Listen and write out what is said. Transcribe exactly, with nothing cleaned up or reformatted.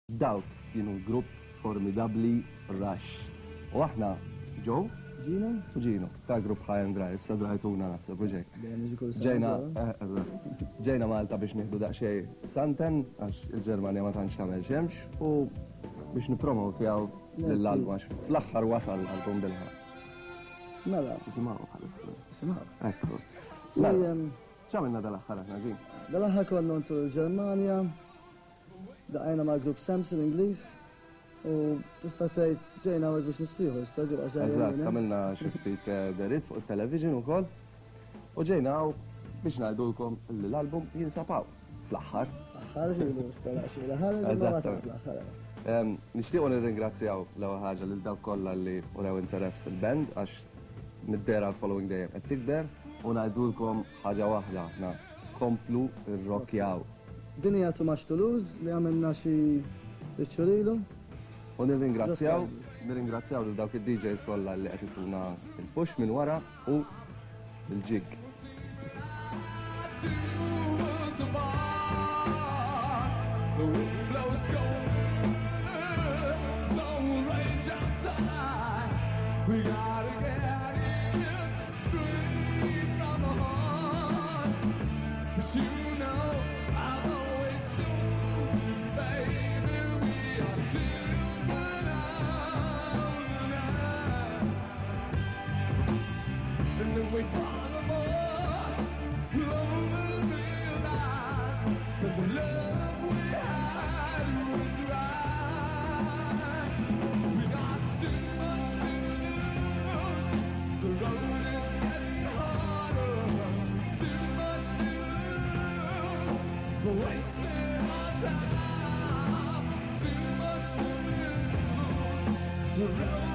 Dawk kienu grupp formidabli Rush. U aħna ġew Ġina? u ġinu ta' grupp High and Dry, issa drajtuna naħseb u ġej. Dejjem niġi kull sena. Ġejna eh, eżatt. ġejna Malta biex nieħdu daqsxejn santen għax il-Ġermanja ma tantx tagħmel xemx u biex nippromowtjaw lill-album għax fl-aħħar wasal l-album bilħa. Mela, Tisimgħu bħalissa. simħa. Ekku. Mela, Dejjem x'għamilna dal-aħħar aħna ġin? dal-aħħar konna ntu l-Ġermanja, daqajna ma' grupp Samson Ingliż u tista' tgħid ġejna għal biex nistrieħu issa ġibqa' Eżatt, għamilna xi ftit derit fuq it-television ukoll u ġejna hawn biex ngħidulkom li l-album jinsabaw fl-aħħar. Aħħar ġilu issa laqxi l-aħħar Eżatt. l-aħħar. Em, Nixtiequ nirringrazzjaw l-ewwel ħaġa lil dawk kollha li urew interess fil-band għax niddera l-following dejjem qed tikber u ngħidulkom ħaġa waħda aħna komplu rrokkjaw. Din hija Too Much to Lose li għamilna xi riċċurilu. U nirringrazzjaw, nirringrazzjaw lil dawk id-D Js kollha li qed ituna il-push minn wara u il-ġig. The wind blows cold, so rage outside. We gotta get in straight from the heart. But you know I've always told you, baby, we are children of the night. And then we fall apart, slowly realize that the love we had was right. We got too much to lose. The road is getting harder. Too much to lose. We're wasting our time. Too much to lose. The road